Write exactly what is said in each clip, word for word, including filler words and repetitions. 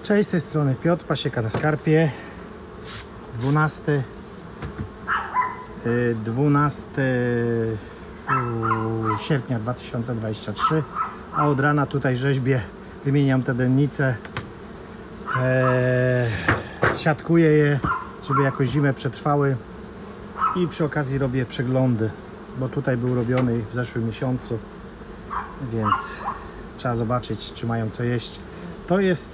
Cześć, z tej strony Piotr, pasieka na skarpie. dwunastego sierpnia dwa tysiące dwudziestego trzeciego, a od rana tutaj rzeźbię, wymieniam te dennice, eee, siatkuję je, żeby jakoś zimę przetrwały i przy okazji robię przeglądy, bo tutaj był robiony w zeszłym miesiącu, więc trzeba zobaczyć, czy mają co jeść. To jest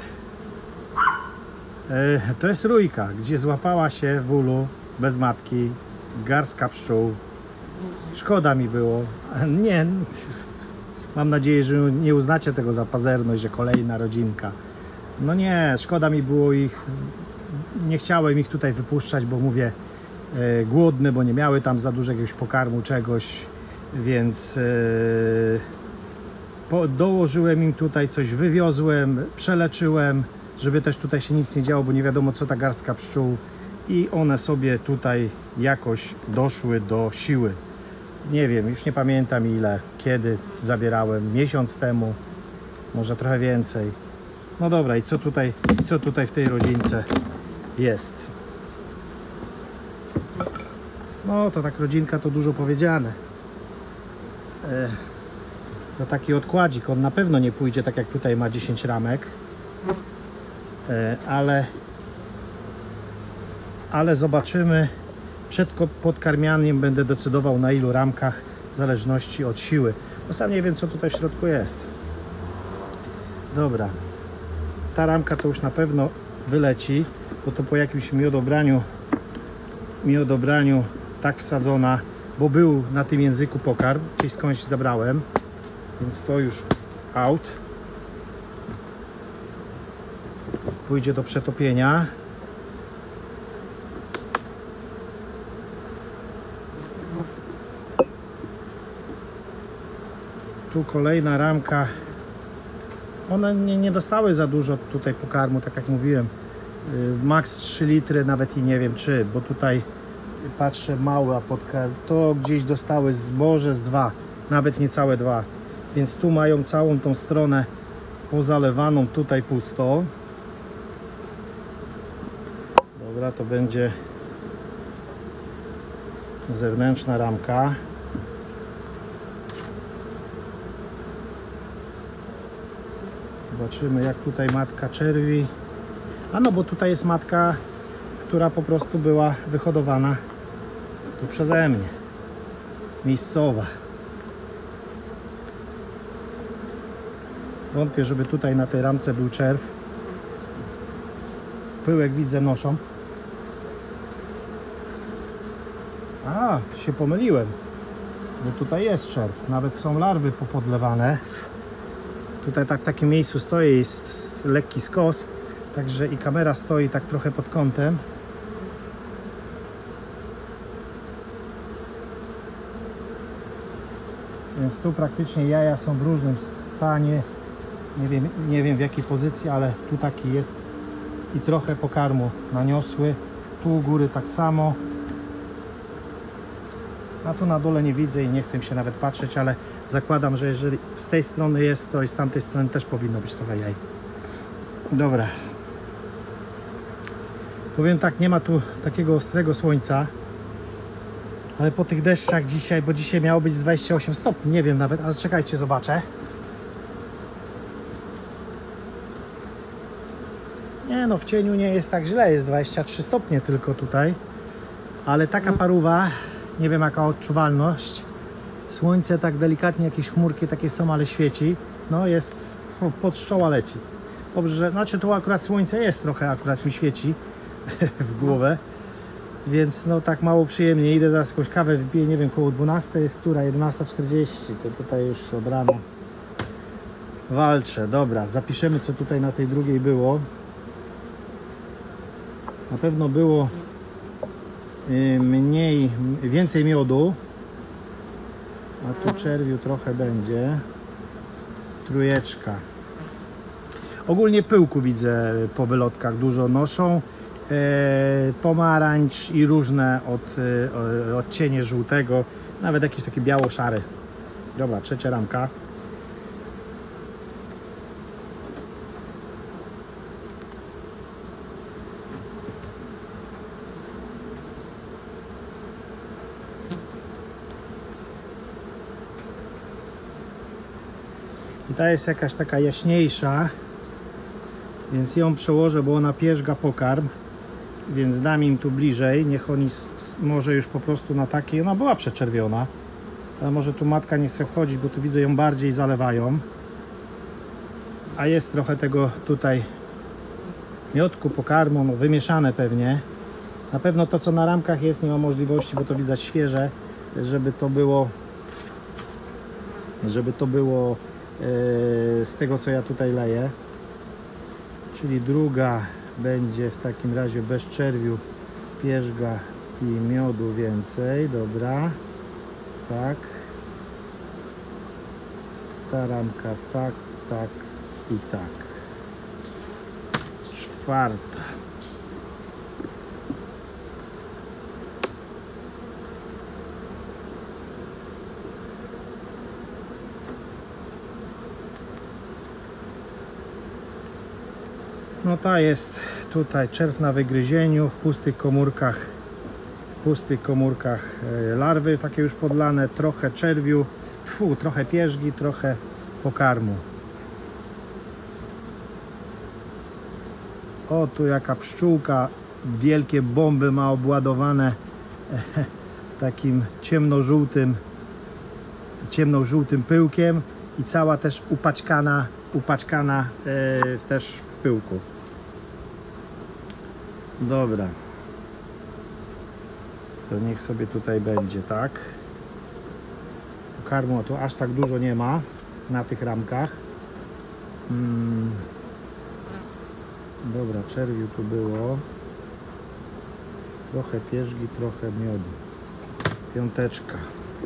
To jest rójka, gdzie złapała się w ulu bez matki garstka pszczół. Szkoda mi było. Nie, mam nadzieję, że nie uznacie tego za pazerność, że kolejna rodzinka. No nie, szkoda mi było ich. Nie chciałem ich tutaj wypuszczać, bo mówię, e, głodne, bo nie miały tam za dużo jakiegoś pokarmu, czegoś, więc e, po, dołożyłem im tutaj coś, wywiozłem, przeleczyłem, żeby też tutaj się nic nie działo, bo nie wiadomo co ta garstka pszczół, i one sobie tutaj jakoś doszły do siły. Nie wiem, już nie pamiętam ile, kiedy zabierałem, miesiąc temu, może trochę więcej. No dobra, i co tutaj, co tutaj w tej rodzince jest? No to tak rodzinka to dużo powiedziane. E, to taki odkładzik, on na pewno nie pójdzie tak jak tutaj ma dziesięć ramek. Ale, ale zobaczymy. Przed podkarmianiem będę decydował, na ilu ramkach, w zależności od siły, bo sam nie wiem, co tutaj w środku jest. Dobra, ta ramka to już na pewno wyleci, bo to po jakimś miodobraniu miodobraniu tak wsadzona, bo był na tym języku pokarm, gdzieś skądś zabrałem, więc to już out. Pójdzie do przetopienia. Tu kolejna ramka. One nie, nie dostały za dużo tutaj pokarmu, tak jak mówiłem. Max trzy litry, nawet i nie wiem czy, bo tutaj patrzę mała podkarm. To gdzieś dostały zboże z dwa, nawet niecałe dwa. Więc tu mają całą tą stronę pozalewaną, tutaj pusto. Dobra, to będzie zewnętrzna ramka. Zobaczymy, jak tutaj matka czerwi. A no, bo tutaj jest matka, która po prostu była wyhodowana tu przeze mnie. Miejscowa. Wątpię, żeby tutaj na tej ramce był czerw. Pyłek widzę noszą. A, się pomyliłem, bo tutaj jest czerw, nawet są larwy popodlewane. Tutaj tak w takim miejscu stoi, jest lekki skos, także i kamera stoi tak trochę pod kątem. Więc tu praktycznie jaja są w różnym stanie. Nie wiem, nie wiem w jakiej pozycji, ale tu taki jest i trochę pokarmu naniosły. Tu u góry tak samo. A tu na dole nie widzę i nie chcę się nawet patrzeć, ale zakładam, że jeżeli z tej strony jest, to i z tamtej strony też powinno być trochę jaj. Dobra. Powiem tak, nie ma tu takiego ostrego słońca, ale po tych deszczach dzisiaj, bo dzisiaj miało być dwadzieścia osiem stopni, nie wiem nawet, ale czekajcie, zobaczę. Nie no, w cieniu nie jest tak źle, jest dwadzieścia trzy stopnie tylko tutaj, ale taka parówa, nie wiem jaka odczuwalność, słońce tak delikatnie, jakieś chmurki takie są, ale świeci, no jest, o, pod czoła leci. Dobrze, że, znaczy tu akurat słońce jest trochę, akurat mi świeci w głowę, więc no tak mało przyjemnie. Idę zaraz jakąś kawę wypiję, nie wiem, koło dwunastej jest która, jedenasta czterdzieści, to tutaj już od rana walczę. Dobra, zapiszemy, co tutaj na tej drugiej było. Na pewno było mniej, więcej miodu, a tu czerwiu trochę będzie. Trójeczka. Ogólnie pyłku widzę po wylotkach dużo noszą. E, pomarańcz i różne od, e, odcienie żółtego, nawet jakiś taki biało-szary. Dobra, trzecia ramka. I ta jest jakaś taka jaśniejsza, więc ją przełożę, bo ona pierzga pokarm, więc dam im tu bliżej, niech oni może już po prostu na takiej, ona była przeczerwiona, ale może tu matka nie chce wchodzić, bo tu widzę ją bardziej zalewają, a jest trochę tego tutaj miodku, pokarmu, no wymieszane pewnie. Na pewno to, co na ramkach jest, nie ma możliwości, bo to widać świeże, żeby to było żeby to było yy, z tego, co ja tutaj leję. Czyli druga będzie w takim razie bez czerwiu, pierzga i miodu więcej. Dobra, tak. Ta ramka tak, tak i tak. Czwarta. No ta jest tutaj czerw na wygryzieniu, w pustych komórkach, w pustych komórkach larwy takie już podlane, trochę czerwiu, tfu, trochę pierzgi, trochę pokarmu. O, tu jaka pszczółka, wielkie bomby ma obładowane takim ciemnożółtym, ciemnożółtym pyłkiem i cała też upaćkana, upaćkana e, też w pyłku. Dobra, to niech sobie tutaj będzie, tak. Pokarmu tu aż tak dużo nie ma na tych ramkach. Hmm. Dobra, czerwiu tu było. Trochę pierzgi, trochę miodu. Piąteczka.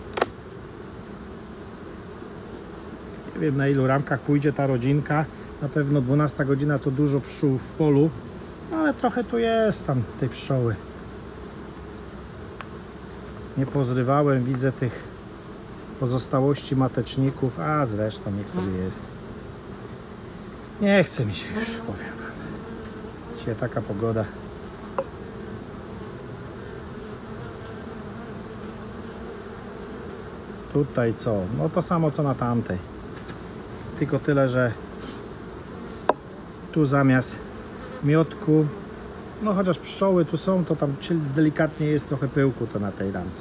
Nie wiem, na ilu ramkach pójdzie ta rodzinka. Na pewno dwunasta godzina to dużo pszczół w polu, ale trochę tu jest tam tej pszczoły. Nie pozrywałem, widzę tych pozostałości mateczników, a zresztą niech sobie jest. Nie chce mi się już, powiem wam. Dzisiaj taka pogoda. Tutaj co? No to samo co na tamtej. Tylko tyle, że tu zamiast miodku, no chociaż pszczoły tu są, to tam delikatnie jest trochę pyłku to na tej ramce.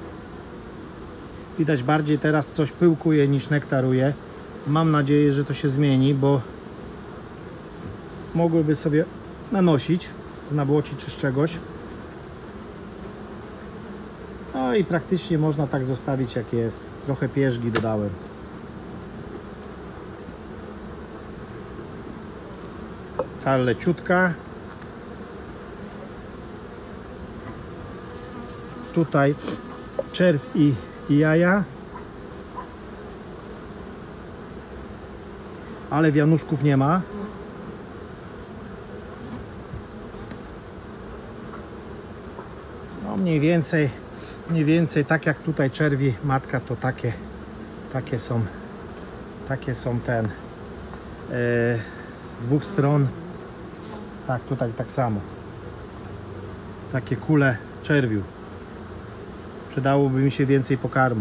Widać bardziej teraz coś pyłkuje niż nektaruje. Mam nadzieję, że to się zmieni, bo mogłyby sobie nanosić z nawłoci czy z czegoś. No i praktycznie można tak zostawić jak jest. Trochę pierzgi dodałem. Ta leciutka. Tutaj czerw i, i jaja. Ale wianuszków nie ma. No mniej więcej, mniej więcej tak jak tutaj czerwi matka, to takie, takie są, takie są ten yy, z dwóch stron. Tak, tutaj tak samo. Takie kule czerwiu. Przydałoby mi się więcej pokarmu.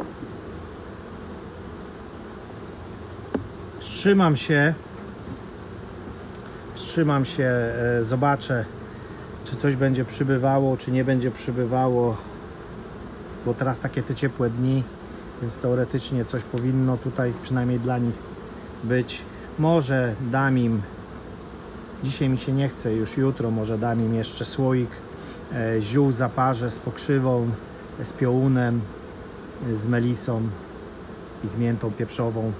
Wstrzymam się. Wstrzymam się, e, zobaczę, czy coś będzie przybywało, czy nie będzie przybywało. Bo teraz takie te ciepłe dni, więc teoretycznie coś powinno tutaj przynajmniej dla nich być. Może dam im, dzisiaj mi się nie chce, już jutro może dam im jeszcze słoik e, ziół zaparzę z pokrzywą, z piołunem, z melisą i z miętą pieprzową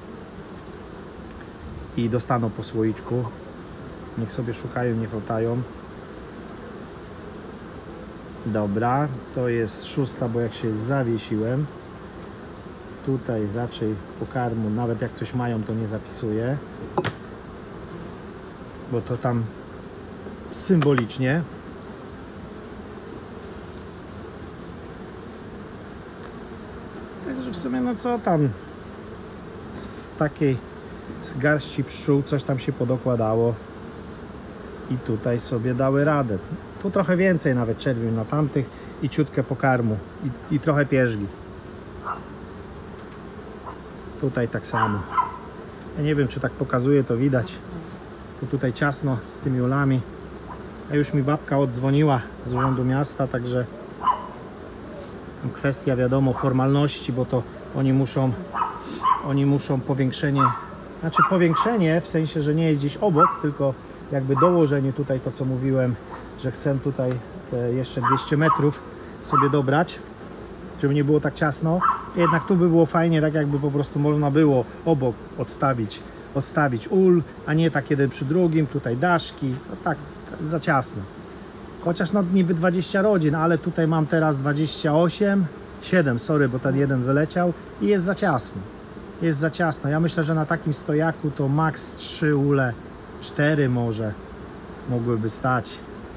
i dostaną po słoiczku. Niech sobie szukają, niech latają. Dobra, to jest szósta, bo jak się zawiesiłem, tutaj raczej pokarmu, nawet jak coś mają, to nie zapisuję, bo to tam symbolicznie. Także w sumie no co tam, z takiej z garści pszczół coś tam się podokładało i tutaj sobie dały radę. Tu trochę więcej nawet czerwiu na tamtych i ciutkę pokarmu i, i trochę pierzgi. Tutaj tak samo. Ja nie wiem, czy tak pokazuje, to widać. Tu tutaj ciasno z tymi ulami. A już mi babka oddzwoniła z urzędu miasta, także kwestia, wiadomo, formalności, bo to oni muszą, oni muszą powiększenie, znaczy powiększenie w sensie, że nie jest gdzieś obok, tylko jakby dołożenie tutaj, to co mówiłem, że chcę tutaj te jeszcze dwieście metrów sobie dobrać, żeby nie było tak ciasno. Jednak tu by było fajnie, tak jakby po prostu można było obok odstawić, odstawić ul, a nie tak jeden przy drugim, tutaj daszki, to tak za ciasno. Chociaż no niby dwadzieścia rodzin, ale tutaj mam teraz dwadzieścia osiem, siedem, sorry, bo ten jeden wyleciał i jest za ciasno. Jest za ciasno. Ja myślę, że na takim stojaku to maks trzy ule, cztery może mogłyby stać.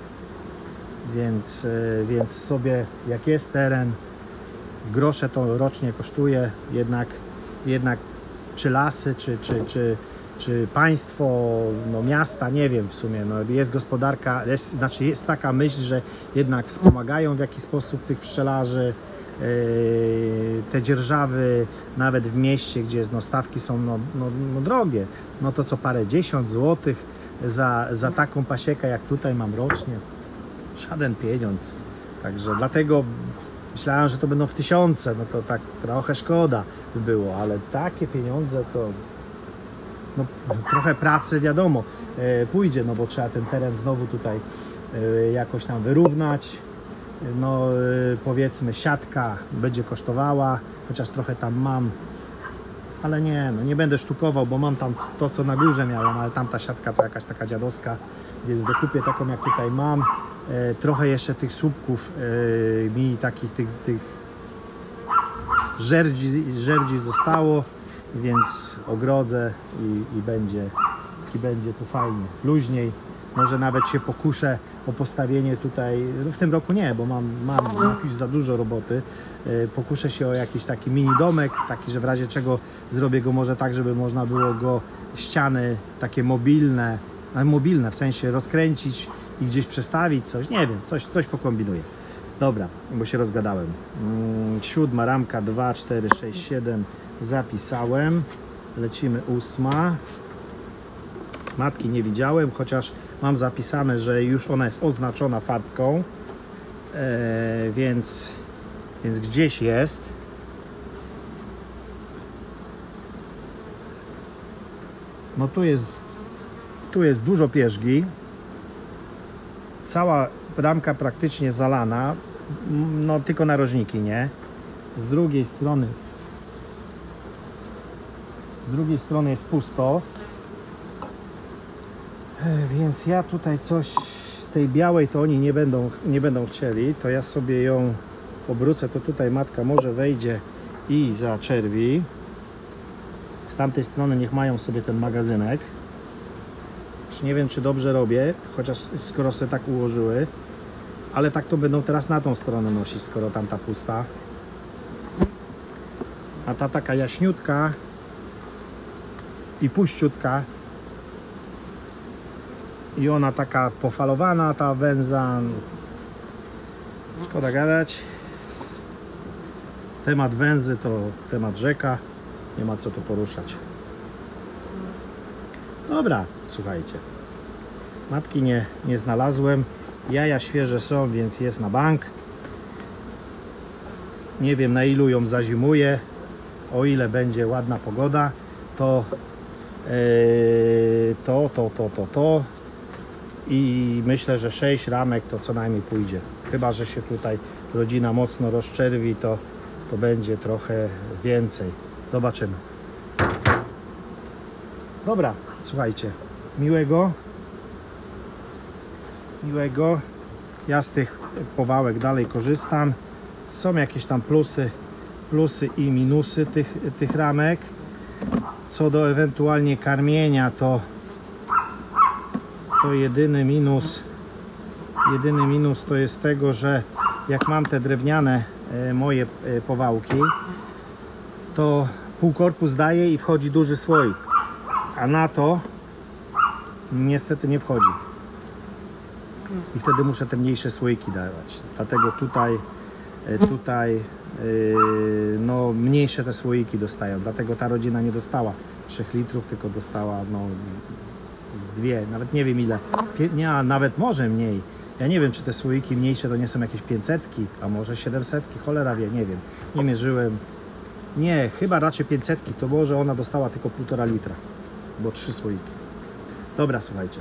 Więc, więc sobie jak jest teren, grosze to rocznie kosztuje, jednak, jednak czy lasy, czy, czy, czy, czy państwo, no miasta, nie wiem w sumie, no jest gospodarka, jest, znaczy jest taka myśl, że jednak wspomagają w jakiś sposób tych pszczelarzy, yy, te dzierżawy, nawet w mieście, gdzie no, stawki są no, no, no drogie, no to co parę dziesiąt złotych za, za taką pasiekę jak tutaj mam rocznie, żaden pieniądz, także dlatego myślałem, że to będą w tysiące, no to tak trochę szkoda by było, ale takie pieniądze to no, trochę pracy wiadomo e, pójdzie, no bo trzeba ten teren znowu tutaj e, jakoś tam wyrównać, no e, powiedzmy siatka będzie kosztowała, chociaż trochę tam mam, ale nie, no nie będę sztukował, bo mam tam to co na górze miałem, ale tamta siatka to jakaś taka dziadowska, więc dokupię taką jak tutaj mam. E, trochę jeszcze tych słupków e, mi takich tych, tych żerdzi, żerdzi zostało, więc ogrodzę i, i, będzie, i będzie tu fajnie, luźniej. Może nawet się pokuszę o postawienie tutaj, no w tym roku nie, bo mam, mam, mam już za dużo roboty. E, pokuszę się o jakiś taki mini domek, taki, że w razie czego zrobię go może tak, żeby można było go, ściany takie mobilne, ale mobilne w sensie rozkręcić i gdzieś przestawić coś, nie wiem, coś, coś pokombinuję. Dobra, bo się rozgadałem. Hmm, siódma ramka, dwa, cztery, sześć, siedem zapisałem. Lecimy ósma. Matki nie widziałem, chociaż mam zapisane, że już ona jest oznaczona farbką, e, więc, więc gdzieś jest. No tu jest, tu jest dużo pierzgi. Cała ramka praktycznie zalana, no tylko narożniki, nie? Z drugiej strony z drugiej strony jest pusto, więc ja tutaj coś tej białej to oni nie będą, nie będą chcieli, to ja sobie ją obrócę, to tutaj matka może wejdzie i zaczerwi. Z tamtej strony niech mają sobie ten magazynek. Już nie wiem, czy dobrze robię, chociaż skoro sobie tak ułożyły, ale tak to będą teraz na tą stronę nosić, skoro tamta pusta. A ta taka jaśniutka i puściutka i ona taka pofalowana, ta węza, szkoda gadać. Temat węzy to temat rzeka, nie ma co tu poruszać. Dobra, słuchajcie, matki nie, nie znalazłem, jaja świeże są, więc jest na bank. Nie wiem, na ilu ją zazimuję, o ile będzie ładna pogoda, to yy, to, to, to, to, to i myślę, że sześć ramek to co najmniej pójdzie, chyba że się tutaj rodzina mocno rozczerwi, to, to będzie trochę więcej, zobaczymy. Dobra, słuchajcie, miłego, miłego, ja z tych powałek dalej korzystam, są jakieś tam plusy, plusy i minusy tych, tych ramek. Co do ewentualnie karmienia, to to jedyny minus jedyny minus to jest tego, że jak mam te drewniane e, moje e, powałki, to pół korpus daje i wchodzi duży słoik, a na to niestety nie wchodzi i wtedy muszę te mniejsze słoiki dawać, dlatego tutaj e, tutaj e, no mniejsze te słoiki dostają, dlatego ta rodzina nie dostała trzech litrów, tylko dostała no z dwie, nawet nie wiem ile, Pie, nie, a nawet może mniej. Ja nie wiem, czy te słoiki mniejsze to nie są jakieś pięćsetki, a może siedemsetki, cholera wie, nie wiem, nie mierzyłem. Nie, chyba raczej pięćsetki, to może ona dostała tylko półtora litra, bo trzy słoiki. Dobra, słuchajcie.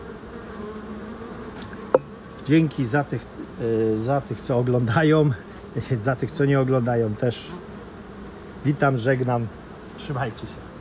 Dzięki za tych, yy, za tych, co oglądają, za tych, co nie oglądają też. Witam, żegnam. Trzymajcie się.